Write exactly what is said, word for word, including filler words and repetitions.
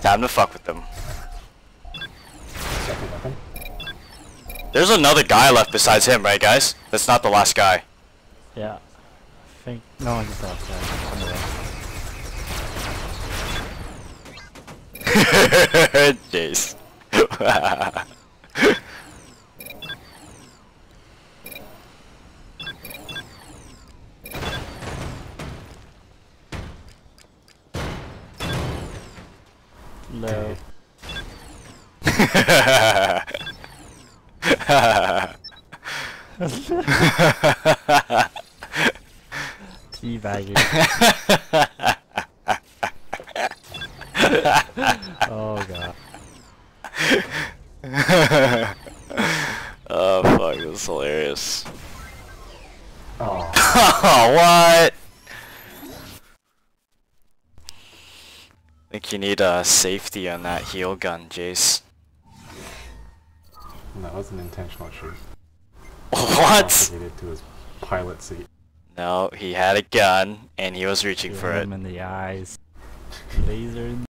Time to fuck with them. Second weapon. There's another guy left besides him, right, guys? That's not the last guy. Yeah. I think no one's that guy. Jeez. Low. Teabagging. Oh god. Oh fuck, this is hilarious. Oh. What? I think you need a uh, safety on that heal gun, Jace. That was an intentional shoot. What? To his pilot seat. No, he had a gun and he was reaching Shoot for him it. in the eyes. Laser in